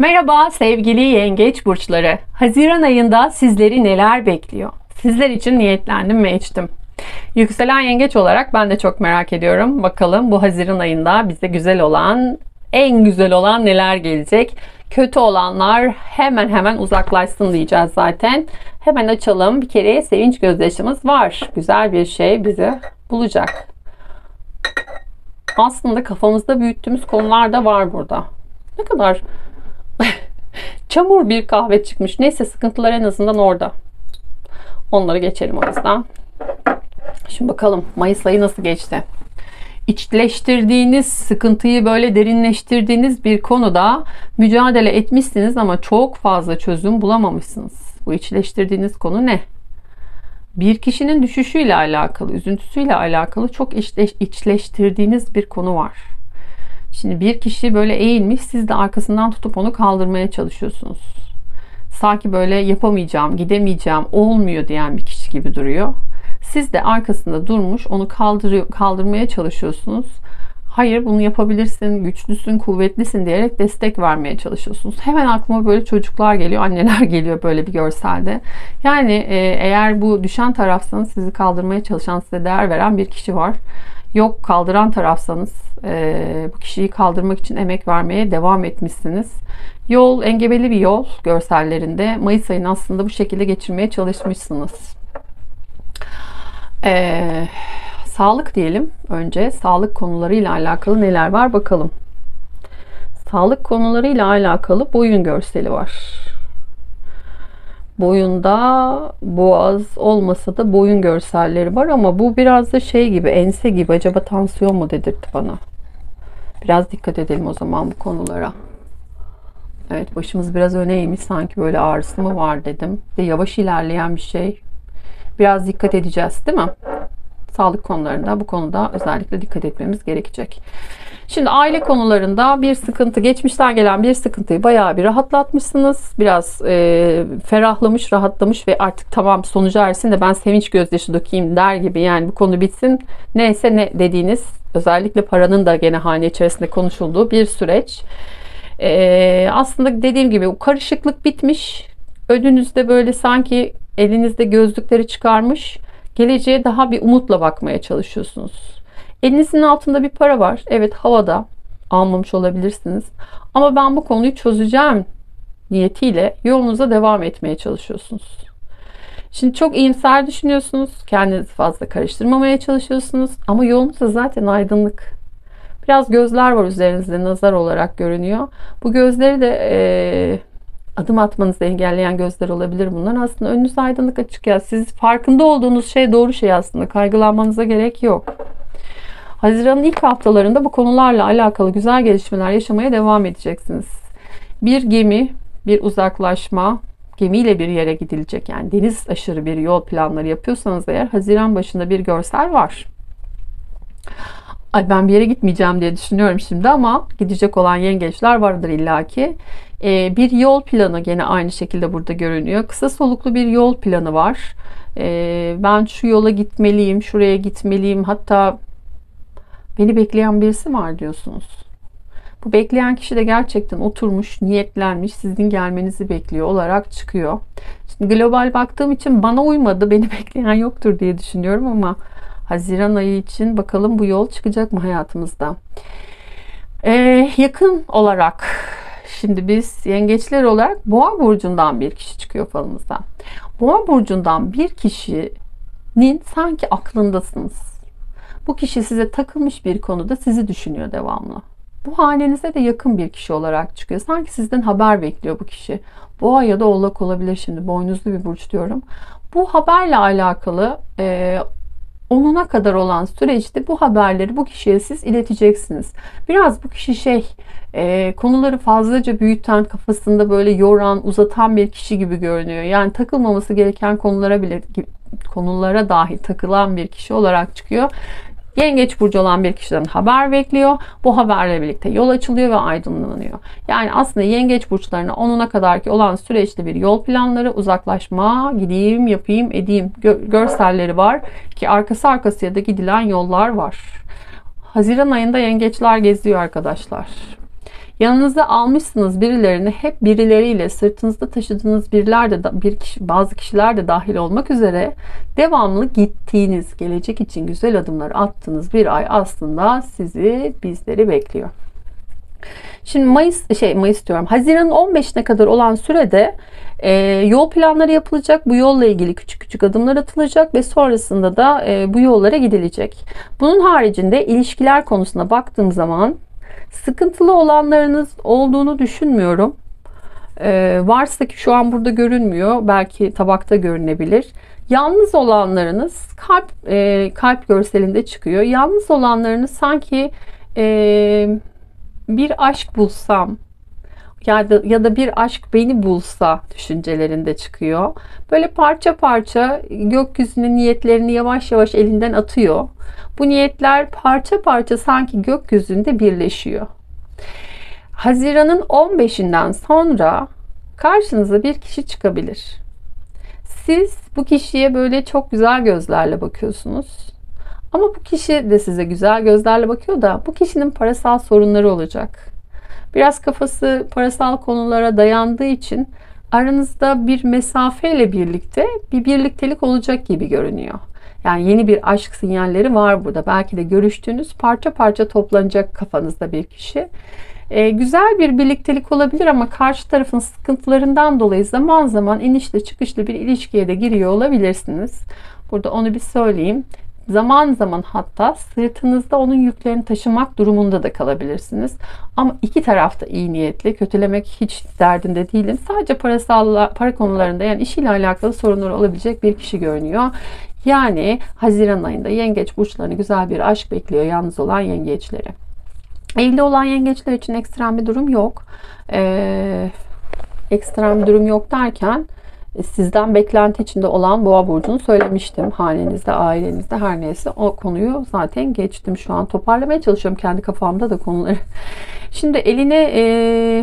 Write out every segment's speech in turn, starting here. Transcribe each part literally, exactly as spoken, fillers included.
Merhaba sevgili yengeç burçları. Haziran ayında sizleri neler bekliyor? Sizler için niyetlendim ve içtim. Yükselen yengeç olarak ben de çok merak ediyorum. Bakalım bu Haziran ayında bize güzel olan, en güzel olan neler gelecek? Kötü olanlar hemen hemen uzaklaşsın diyeceğiz zaten. Hemen açalım. Bir kere sevinç gözyaşımız var. Güzel bir şey bizi bulacak. Aslında kafamızda büyüttüğümüz konular da var burada. Ne kadar çamur bir kahve çıkmış. Neyse, sıkıntılar en azından orada. Onları geçelim o yüzden. Şimdi bakalım Mayıs ayı nasıl geçti? İçleştirdiğiniz, sıkıntıyı böyle derinleştirdiğiniz bir konuda mücadele etmişsiniz ama çok fazla çözüm bulamamışsınız. Bu içleştirdiğiniz konu ne? Bir kişinin düşüşüyle alakalı, üzüntüsüyle alakalı çok içleş, içleştirdiğiniz bir konu var. Şimdi bir kişi böyle eğilmiş, siz de arkasından tutup onu kaldırmaya çalışıyorsunuz. Sanki böyle yapamayacağım, gidemeyeceğim, olmuyor diyen bir kişi gibi duruyor. Siz de arkasında durmuş, onu kaldırıyor, kaldırmaya çalışıyorsunuz. Hayır, bunu yapabilirsin, güçlüsün, kuvvetlisin diyerek destek vermeye çalışıyorsunuz. Hemen aklıma böyle çocuklar geliyor, anneler geliyor böyle bir görselde. Yani e, eğer bu düşen tarafsanız sizi kaldırmaya çalışan, size değer veren bir kişi var. Yok, kaldıran tarafsanız e, bu kişiyi kaldırmak için emek vermeye devam etmişsiniz. Yol engebeli bir yol görsellerinde. Mayıs ayını aslında bu şekilde geçirmeye çalışmışsınız. Eee Sağlık diyelim önce. Sağlık konularıyla alakalı neler var bakalım. Sağlık konularıyla alakalı boyun görseli var. Boyunda boğaz olmasa da boyun görselleri var ama bu biraz da şey gibi, ense gibi. Acaba tansiyon mu dedirtti bana? Biraz dikkat edelim o zaman bu konulara. Evet, başımız biraz öne eğmiş, sanki böyle ağrısı mı var dedim. Ve yavaş ilerleyen bir şey. Biraz dikkat edeceğiz değil mi? Sağlık konularında bu konuda özellikle dikkat etmemiz gerekecek. Şimdi aile konularında bir sıkıntı, geçmişten gelen bir sıkıntıyı bayağı bir rahatlatmışsınız. Biraz e, ferahlamış, rahatlamış ve artık tamam, sonuca ersin de ben sevinç gözyaşı dökeyim der gibi, yani bu konu bitsin. Neyse ne dediğiniz, özellikle paranın da gene hane içerisinde konuşulduğu bir süreç. E, aslında dediğim gibi o karışıklık bitmiş. Önünüzde böyle sanki elinizde gözlükleri çıkarmış, geleceğe daha bir umutla bakmaya çalışıyorsunuz. Elinizin altında bir para var. Evet, havada almamış olabilirsiniz. Ama ben bu konuyu çözeceğim niyetiyle yolunuza devam etmeye çalışıyorsunuz. Şimdi çok iyimser düşünüyorsunuz. Kendinizi fazla karıştırmamaya çalışıyorsunuz. Ama yolunuz da zaten aydınlık. Biraz gözler var üzerinizde, nazar olarak görünüyor. Bu gözleri de ee, adım atmanızı engelleyen gözler olabilir bunlar. Aslında önünüz aydınlık, açık ya. Siz farkında olduğunuz şey doğru şey aslında. Kaygılanmanıza gerek yok. Haziran'ın ilk haftalarında bu konularla alakalı güzel gelişmeler yaşamaya devam edeceksiniz. Bir gemi, bir uzaklaşma, gemiyle bir yere gidilecek. Yani deniz aşırı bir yol planları yapıyorsanız eğer, Haziran başında bir görsel var. Ay, ben bir yere gitmeyeceğim diye düşünüyorum şimdi ama gidecek olan yengeçler vardır illaki. Ee, bir yol planı gene aynı şekilde burada görünüyor. Kısa soluklu bir yol planı var. Ee, ben şu yola gitmeliyim, şuraya gitmeliyim. Hatta beni bekleyen birisi var diyorsunuz. Bu bekleyen kişi de gerçekten oturmuş, niyetlenmiş, sizin gelmenizi bekliyor olarak çıkıyor. Şimdi global baktığım için bana uymadı, beni bekleyen yoktur diye düşünüyorum ama Haziran ayı için bakalım bu yol çıkacak mı hayatımızda? Ee, yakın olarak, şimdi biz yengeçler olarak Boğa burcundan bir kişi çıkıyor falımıza. Boğa burcundan bir kişinin sanki aklındasınız. Bu kişi size takılmış bir konuda sizi düşünüyor devamlı. Bu hanenize de yakın bir kişi olarak çıkıyor. Sanki sizden haber bekliyor bu kişi. Boğa ya da Oğlak olabilir, şimdi boynuzlu bir burç diyorum. Bu haberle alakalı e, onuna kadar olan süreçte bu haberleri bu kişiye siz ileteceksiniz. Biraz bu kişi şey, e, konuları fazlaca büyüten, kafasında böyle yoran, uzatan bir kişi gibi görünüyor. Yani takılmaması gereken konulara bile, konulara dahi takılan bir kişi olarak çıkıyor. Yengeç burcu olan bir kişiden haber bekliyor. Bu haberle birlikte yol açılıyor ve aydınlanıyor. Yani aslında yengeç burçlarına onuna kadarki olan süreçte bir yol planları, uzaklaşma, gideyim, yapayım, edeyim görselleri var ki arkası arkasıya da gidilen yollar var. Haziran ayında yengeçler geziyor arkadaşlar. Yanınıza almışsınız birilerini, hep birileriyle, sırtınızda taşıdığınız biriler de, bir kişi, bazı kişiler de dahil olmak üzere devamlı gittiğiniz, gelecek için güzel adımlar attığınız bir ay aslında sizi, bizleri bekliyor. Şimdi Mayıs, şey Mayıs diyorum, Haziran'ın on beşine kadar olan sürede e, yol planları yapılacak. Bu yolla ilgili küçük küçük adımlar atılacak ve sonrasında da e, bu yollara gidilecek. Bunun haricinde ilişkiler konusuna baktığım zaman sıkıntılı olanlarınız olduğunu düşünmüyorum. E, varsa ki şu an burada görünmüyor. Belki tabakta görünebilir. Yalnız olanlarınız kalp e, kalp görselinde çıkıyor. Yalnız olanlarınız sanki e, bir aşk bulsam ya da, ya da bir aşk beni bulsa düşüncelerinde çıkıyor. Böyle parça parça gökyüzünün niyetlerini yavaş yavaş elinden atıyor. Bu niyetler parça parça sanki gökyüzünde birleşiyor. Haziran'ın on beşinden sonra karşınıza bir kişi çıkabilir. Siz bu kişiye böyle çok güzel gözlerle bakıyorsunuz. Ama bu kişi de size güzel gözlerle bakıyor da bu kişinin parasal sorunları olacak. Biraz kafası parasal konulara dayandığı için aranızda bir mesafeyle birlikte bir birliktelik olacak gibi görünüyor. Yani yeni bir aşk sinyalleri var burada. Belki de görüştüğünüz parça parça toplanacak kafanızda bir kişi. Ee, güzel bir birliktelik olabilir ama karşı tarafın sıkıntılarından dolayı zaman zaman inişli çıkışlı bir ilişkiye de giriyor olabilirsiniz. Burada onu bir söyleyeyim. Zaman zaman hatta sırtınızda onun yüklerini taşımak durumunda da kalabilirsiniz. Ama iki tarafta iyi niyetli, kötülemek hiç derdinde değilim. Sadece parasal, para konularında, yani işiyle alakalı sorunları olabilecek bir kişi görünüyor. Yani Haziran ayında yengeç burçlarını güzel bir aşk bekliyor yalnız olan yengeçleri. Evli olan yengeçler için ekstrem bir durum yok. Ee, ekstrem bir durum yok derken sizden beklenti içinde olan Boğa burcunu söylemiştim. Hanenizde, ailenizde, her neyse o konuyu zaten geçtim. Şu an toparlamaya çalışıyorum kendi kafamda da konuları. Şimdi eline e,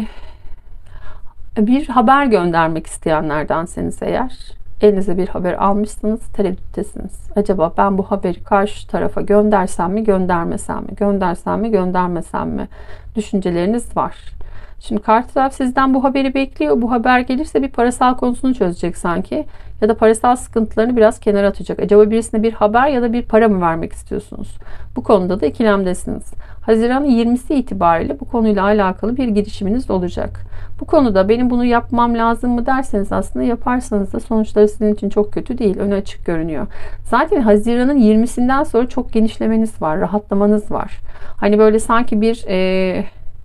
bir haber göndermek isteyenlerdenseniz eğer, elinize bir haber almışsınız, tereddüttesiniz. Acaba ben bu haberi karşı tarafa göndersem mi, göndermesem mi, göndersem mi, göndermesem mi düşünceleriniz var. Şimdi karşı taraf sizden bu haberi bekliyor. Bu haber gelirse bir parasal konusunu çözecek sanki. Ya da parasal sıkıntılarını biraz kenara atacak. Acaba birisine bir haber ya da bir para mı vermek istiyorsunuz? Bu konuda da ikilemdesiniz. Haziran'ın yirmisi itibariyle bu konuyla alakalı bir girişiminiz olacak. Bu konuda benim bunu yapmam lazım mı derseniz aslında yaparsanız da sonuçları sizin için çok kötü değil. Önü açık görünüyor. Zaten Haziran'ın yirmisinden sonra çok genişlemeniz var. Rahatlamanız var. Hani böyle sanki bir... Ee,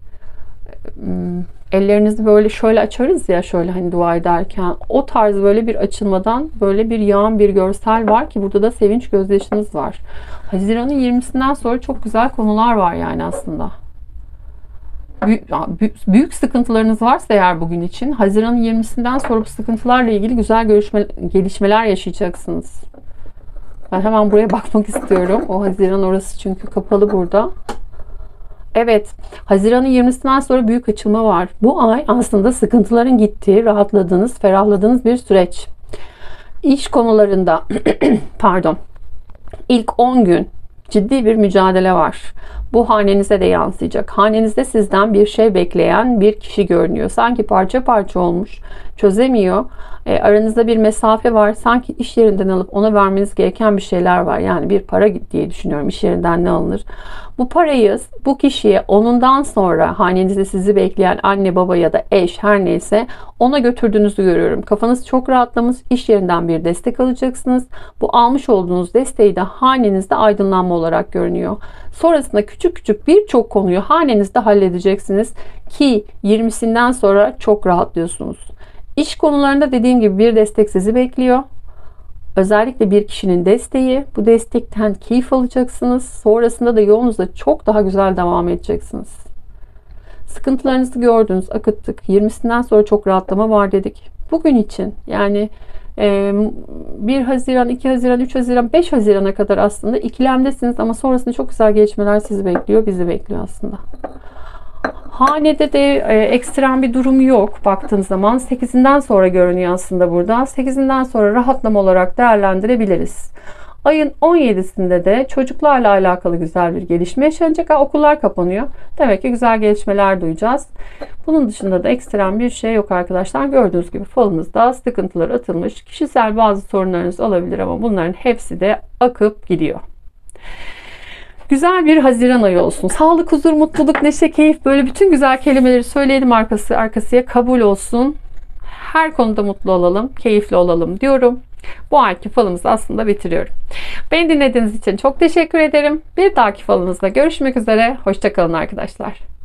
ellerinizi böyle şöyle açarız ya, şöyle hani dua ederken, o tarz böyle bir açılmadan böyle bir yağan bir görsel var ki burada da sevinç gözyaşınız var. Haziran'ın yirmisinden sonra çok güzel konular var yani aslında. Büyük, büyük sıkıntılarınız varsa eğer bugün için Haziran'ın yirmisinden sonra bu sıkıntılarla ilgili güzel görüşme, gelişmeler yaşayacaksınız. Ben hemen buraya bakmak istiyorum. O Haziran orası çünkü kapalı burada. Evet, Haziran'ın yirmisinden sonra büyük açılma var. Bu ay aslında sıkıntıların gittiği, rahatladığınız, ferahladığınız bir süreç. İş konularında, pardon, ilk on gün ciddi bir mücadele var. Bu hanenize de yansıyacak. Hanenizde sizden bir şey bekleyen bir kişi görünüyor. Sanki parça parça olmuş, çözemiyor. E, aranızda bir mesafe var. Sanki iş yerinden alıp ona vermeniz gereken bir şeyler var. Yani bir para diye düşünüyorum. İş yerinden ne alınır? Bu parayı bu kişiye onundan sonra hanenizde sizi bekleyen anne, baba ya da eş her neyse ona götürdüğünüzü görüyorum. Kafanız çok rahatlamış. İş yerinden bir destek alacaksınız. Bu almış olduğunuz desteği de hanenizde aydınlanma olarak görünüyor. Sonrasında küçük küçük birçok konuyu hanenizde halledeceksiniz ki yirmisinden sonra çok rahatlıyorsunuz. İş konularında dediğim gibi bir destek sizi bekliyor. Özellikle bir kişinin desteği. Bu destekten keyif alacaksınız. Sonrasında da yolunuzda çok daha güzel devam edeceksiniz. Sıkıntılarınızı gördünüz, akıttık. yirmisinden sonra çok rahatlama var dedik. Bugün için yani bir Haziran, iki Haziran, üç Haziran, beş Haziran'a kadar aslında ikilemdesiniz ama sonrasında çok güzel gelişmeler sizi bekliyor, bizi bekliyor aslında. Hanede de e, ekstrem bir durum yok baktığım zaman. sekizinden sonra görünüyor aslında burada. sekizinden sonra rahatlama olarak değerlendirebiliriz. Ayın on yedisinde de çocuklarla alakalı güzel bir gelişme yaşanacak. Ha, okullar kapanıyor. Demek ki güzel gelişmeler duyacağız. Bunun dışında da ekstrem bir şey yok arkadaşlar. Gördüğünüz gibi falınızda sıkıntılar atılmış. Kişisel bazı sorunlarınız olabilir ama bunların hepsi de akıp gidiyor. Güzel bir Haziran ayı olsun. Sağlık, huzur, mutluluk, neşe, keyif, böyle bütün güzel kelimeleri söyleyelim arkası arkasıya, kabul olsun. Her konuda mutlu olalım, keyifli olalım diyorum. Bu ayki falımızı aslında bitiriyorum. Beni dinlediğiniz için çok teşekkür ederim. Bir dahaki falınızda görüşmek üzere. Hoşça kalın arkadaşlar.